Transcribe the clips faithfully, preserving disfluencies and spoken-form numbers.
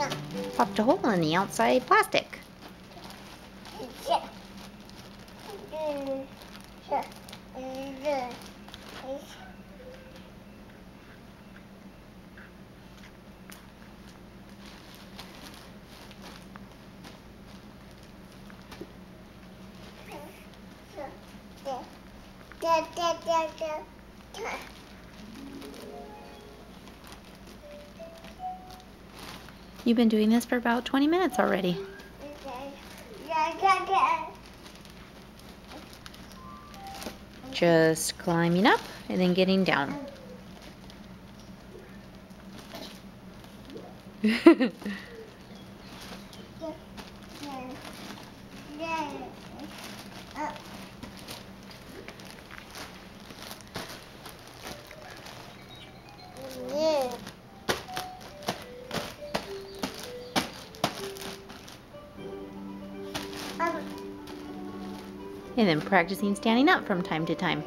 Popped a hole in the outside plastic. You've been doing this for about twenty minutes already. Just climbing up and then getting down. And then practicing standing up from time to time.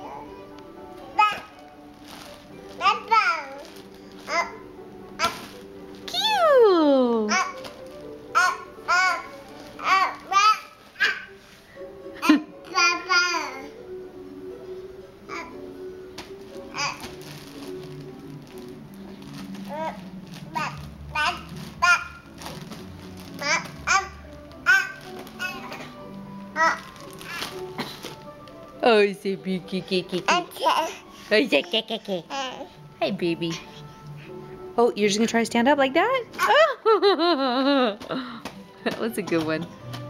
Cute! Oh, he's a big kiki kiki. Oh, he's a kiki. Hey, baby. Oh, you're just gonna try to stand up like that? Oh, that was a good one.